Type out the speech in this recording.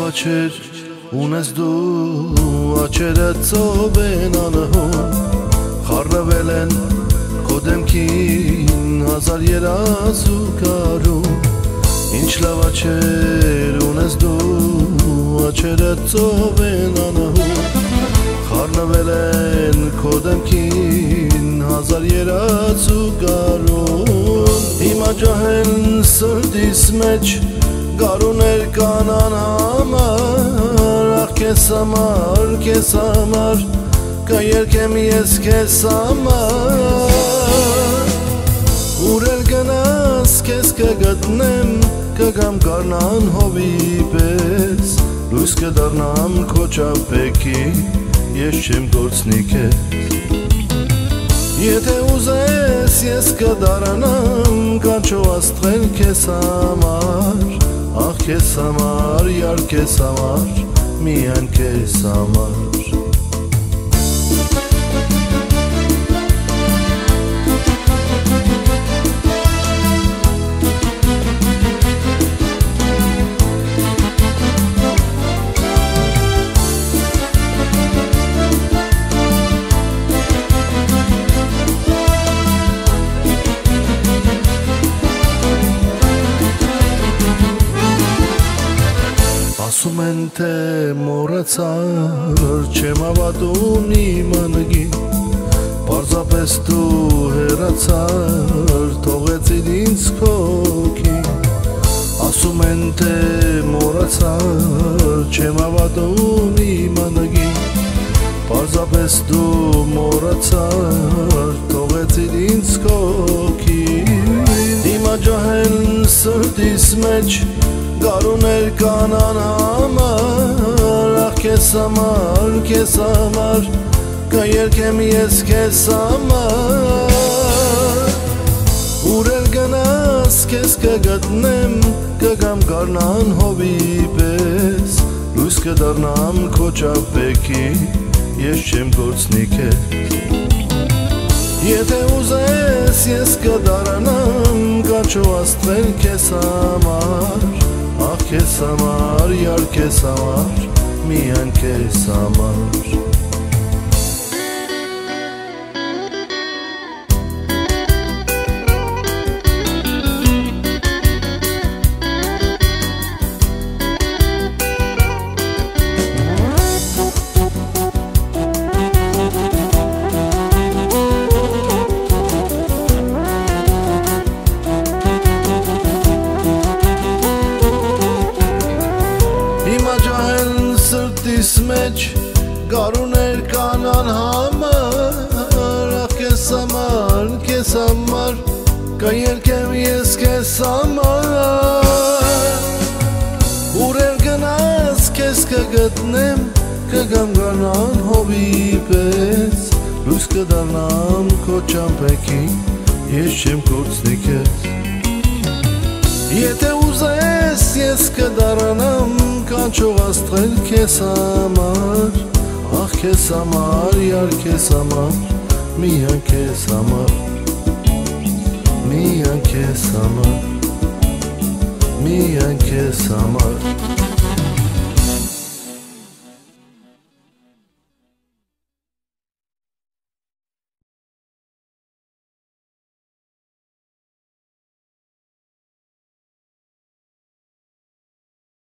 աչեր ունես դու աչերը ծով են անհուն խառնվել են քո դեմքին հազար երազու կարում ինչ լավ աչեր ունես դու աչերը ծով են անհուն խառնվել են քո դեմքին հազար երազու կարում հիմա ջահել սրտիս մեջ Գարուներ կանան համար Ախ կեզ համար Կերկեմ ես կեզ համար Ուր էլ գնաս կեզ կգտնեմ Կգամ կարնան հովի պես Լույս կդարնամ քո ճապեքի Ես չեմ գործնի կեզ Եթե ուզես ես կդարանամ Կանչո աստղել կեզ համար Ախ կեզ համար, յար կեզ համար, միայն կեզ համար Ասում են թե մոռացար չեմ հավատում իմ անգին Պարզապես դու հեռացար թողեցիր ինձ քո հոգին Ասում են թե մոռացար չեմ հավատում իմ անգին Պարզապես դու մոռացար թողեցիր ինձ քո հոգին Հիմա ջահել սրտիս մեջ Գարուներ կանան համար Ախ կեզ համար Կերկեմ ես կեզ համար Ուր էլ գնաս կեզ կգտնեմ Կգամ կարնան հովի պես Լույս կդարնամ քո ճապեքի Ես չեմ գործնի կեզ Եթե ուզես ես կդարանամ Կանչո աստղել կեզ համար Ախ կեզ համար, յար կեզ համար, միայն կեզ համար Սրտիս մեջ գարուներ կանան համար Ախ կեզ համար Կերկեմ ես կեզ համար Ուր էլ գնաս կեզ կգտնեմ Կգամ կարնան հովի պես Լույս կդարնամ քո ճամպեքի Ես չեմ գործնի կեզ Եթե ուզես ես կդարանամ Կանչող աստղել կեզ համար Ախ կեզ համար, յար կեզ համար Միայն կեզ համար Միայն կեզ համար Միայն կեզ համար